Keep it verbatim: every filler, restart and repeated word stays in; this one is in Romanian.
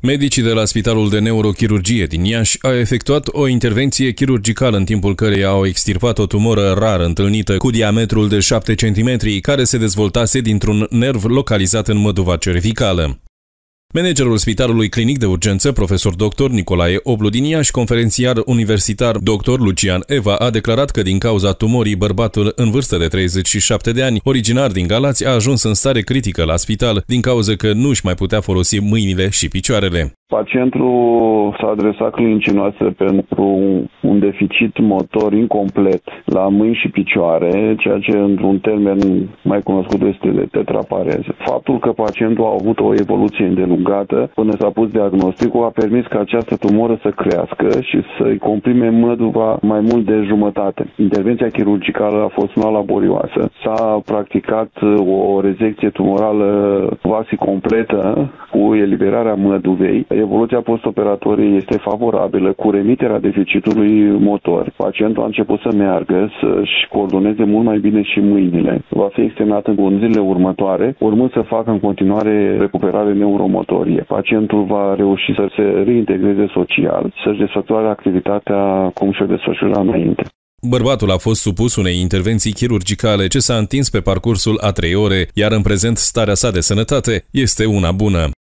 Medicii de la Spitalul de Neurochirurgie din Iași au efectuat o intervenție chirurgicală în timpul căreia au extirpat o tumoră rar întâlnită cu diametrul de șapte centimetri, care se dezvoltase dintr-un nerv localizat în măduva cervicală. Managerul Spitalului Clinic de Urgență, profesor doctor Nicolae Oblu din Iași, conferențiar universitar doctor Lucian Eva, a declarat că din cauza tumorii, bărbatul în vârstă de treizeci și șapte de ani, originar din Galați, a ajuns în stare critică la spital din cauza că nu își mai putea folosi mâinile și picioarele. Pacientul s-a adresat clinicii noastre pentru un deficit motor incomplet la mâini și picioare, ceea ce într-un termen mai cunoscut este de tetrapareze. Faptul că pacientul a avut o evoluție îndelungată până s-a pus diagnosticul a permis ca această tumoră să crească și să-i comprime măduva mai mult de jumătate. Intervenția chirurgicală a fost una laborioasă. S-a practicat o rezecție tumorală quasi completă cu eliberarea măduvei. Evoluția postoperatorie este favorabilă cu remiterea deficitului motor. Pacientul a început să meargă, să-și coordoneze mult mai bine și mâinile. Va fi externat în zilele următoare, urmând să facă în continuare recuperare neuromotorie. Pacientul va reuși să se reintegreze social, să-și desfășoare activitatea cum și-o desfășura înainte. Bărbatul a fost supus unei intervenții chirurgicale ce s-a întins pe parcursul a trei ore, iar în prezent starea sa de sănătate este una bună.